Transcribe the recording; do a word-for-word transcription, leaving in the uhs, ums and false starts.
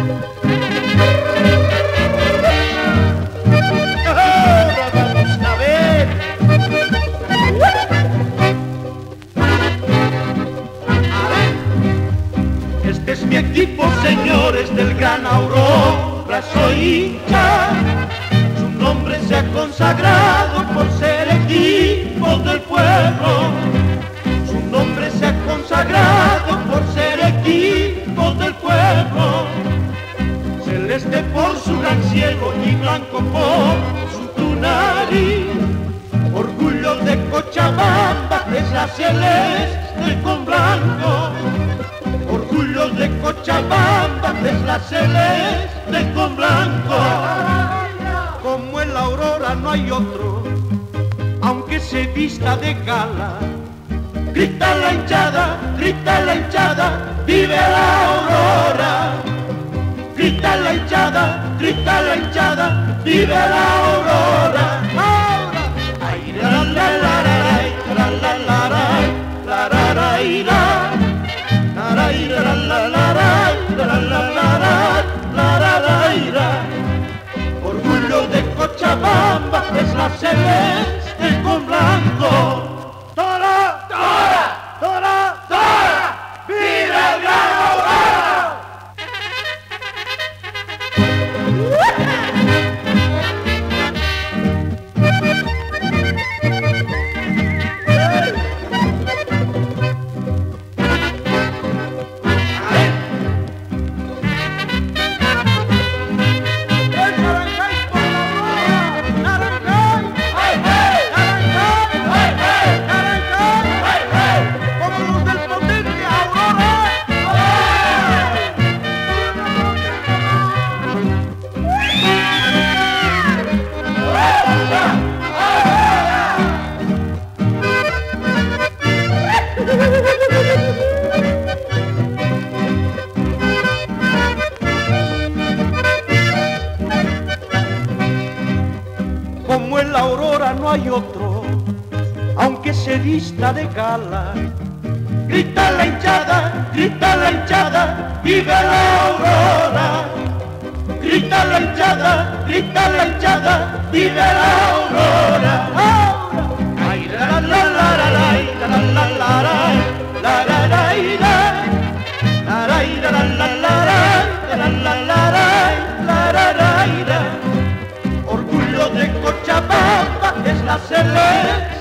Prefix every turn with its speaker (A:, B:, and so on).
A: Ahora vamos a ver. A ver. Este es mi equipo, señores del Gran Aurora, soy hincha. Su nombre se ha consagrado por ser equipo del pueblo. Su nombre se ha consagrado por ser equipo del pueblo. Celeste por su gran cielo y blanco por su nariz. Orgullo de Cochabamba es la celeste con blanco. Orgullo de Cochabamba es la celeste con blanco. Como en la aurora no hay otro, aunque se vista de gala. Grita la hinchada, grita la hinchada, vive la aurora. Grita la hinchada, grita la hinchada, vive la aurora. Ahora, ay, la la la la la la la la la la ira, la ira la la la la la la la la ira. Orgullo de Cochabamba es la celeste con blanco. ¡Tora! ¡Tora! ¡Tora! ¡Tora! ¡Viva el Gran Aurora! Como en la aurora no hay otro, aunque se vista de gala. Grita la hinchada, grita la hinchada, vive la aurora. Grita la hinchada, grita la hinchada, vive la aurora. Ahora, ay, la la la la la la la la la la la la ira, la la ira la la la la la la la la la ira. Orgullo de Cochabamba es la celeste